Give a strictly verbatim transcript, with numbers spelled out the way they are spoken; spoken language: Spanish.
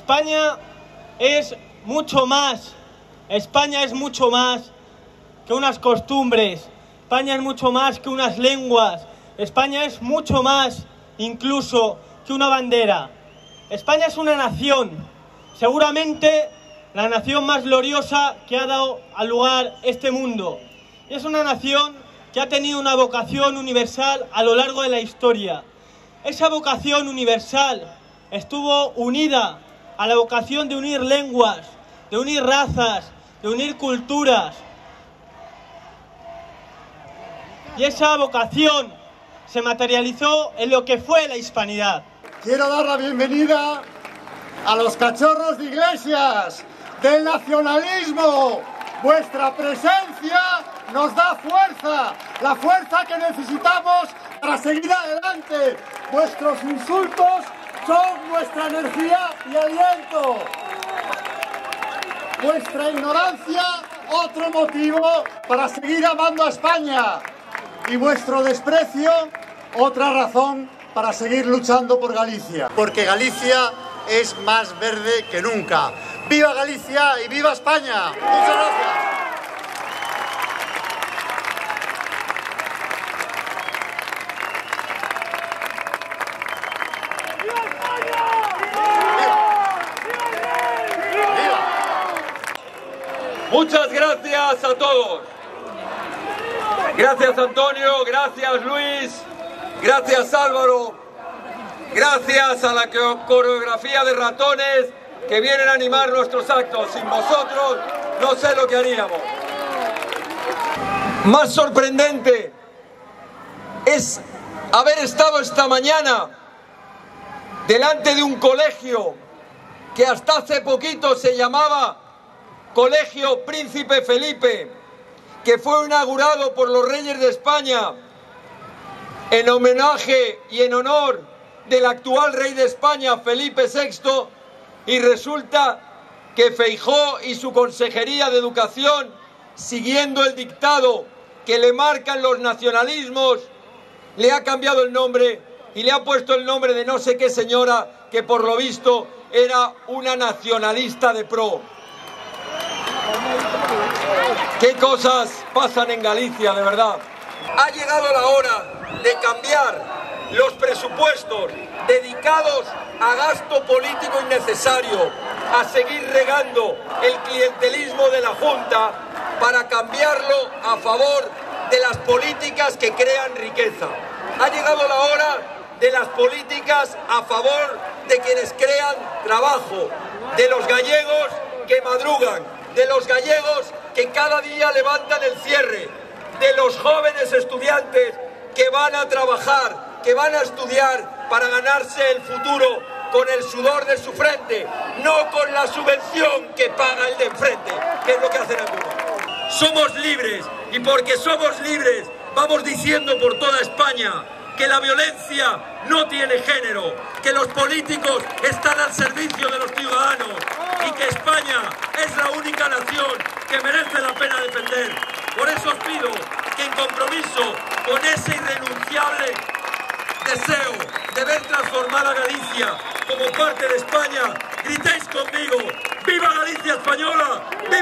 España es mucho más, España es mucho más que unas costumbres, España es mucho más que unas lenguas, España es mucho más incluso que una bandera. España es una nación, seguramente la nación más gloriosa que ha dado al lugar este mundo. Y es una nación que ha tenido una vocación universal a lo largo de la historia. Esa vocación universal estuvo unida a la vocación de unir lenguas, de unir razas, de unir culturas. Y esa vocación se materializó en lo que fue la hispanidad. Quiero dar la bienvenida a los cachorros de Iglesias, del nacionalismo. Vuestra presencia nos da fuerza, la fuerza que necesitamos para seguir adelante. Vuestros insultos son nuestra energía y aliento. Vuestra ignorancia, otro motivo para seguir amando a España. Y vuestro desprecio, otra razón para seguir luchando por Galicia. Porque Galicia es más verde que nunca. ¡Viva Galicia y viva España! Muchas gracias. Muchas gracias a todos. Gracias Antonio, gracias Luis, gracias Álvaro, gracias a la coreografía de ratones que vienen a animar nuestros actos. Sin vosotros no sé lo que haríamos. Más sorprendente es haber estado esta mañana delante de un colegio que hasta hace poquito se llamaba Colegio Príncipe Felipe, que fue inaugurado por los reyes de España en homenaje y en honor del actual rey de España, Felipe sexto, y resulta que Feijóo y su Consejería de Educación, siguiendo el dictado que le marcan los nacionalismos, le ha cambiado el nombre y le ha puesto el nombre de no sé qué señora que por lo visto era una nacionalista de pro. ¿Qué cosas pasan en Galicia, de verdad? Ha llegado la hora de cambiar los presupuestos dedicados a gasto político innecesario, a seguir regando el clientelismo de la Junta para cambiarlo a favor de las políticas que crean riqueza. Ha llegado la hora de las políticas a favor de quienes crean trabajo, de los gallegos que madrugan, de los gallegos que cada día levantan el cierre, de los jóvenes estudiantes que van a trabajar, que van a estudiar para ganarse el futuro con el sudor de su frente, no con la subvención que paga el de enfrente, que es lo que hacen algunos. Somos libres y porque somos libres vamos diciendo por toda España que la violencia no tiene género, que los políticos están al servicio de los ciudadanos y que España es la única nación que merece la pena defender. Por eso os pido que en compromiso con ese irrenunciable deseo de ver transformada Galicia como parte de España, gritéis conmigo: ¡Viva Galicia española!